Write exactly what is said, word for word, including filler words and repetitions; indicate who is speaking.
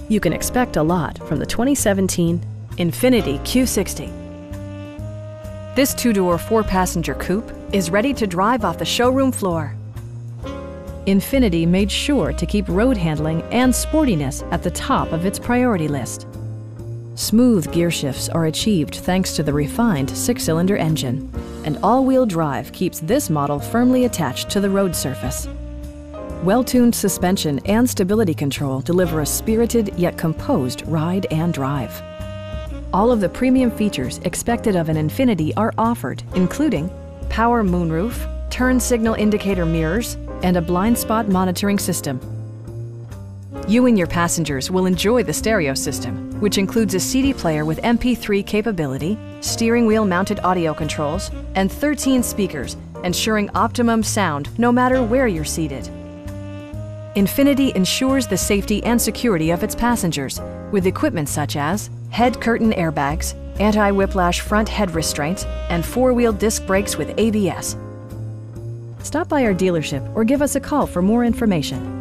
Speaker 1: You can expect a lot from the twenty seventeen INFINITI Q sixty. This two-door, four-passenger coupe is ready to drive off the showroom floor. INFINITI made sure to keep road handling and sportiness at the top of its priority list. Smooth gear shifts are achieved thanks to the refined six-cylinder engine, and all-wheel drive keeps this model firmly attached to the road surface. Well-tuned suspension and stability control deliver a spirited yet composed ride and drive. All of the premium features expected of an INFINITI are offered, including power moonroof, turn signal indicator mirrors, and a blind spot monitoring system. You and your passengers will enjoy the stereo system, which includes a C D player with M P three capability, steering wheel mounted audio controls, and thirteen speakers, ensuring optimum sound no matter where you're seated. INFINITI ensures the safety and security of its passengers with equipment such as head curtain airbags, anti-whiplash front head restraints, and four-wheel disc brakes with A B S. Stop by our dealership or give us a call for more information.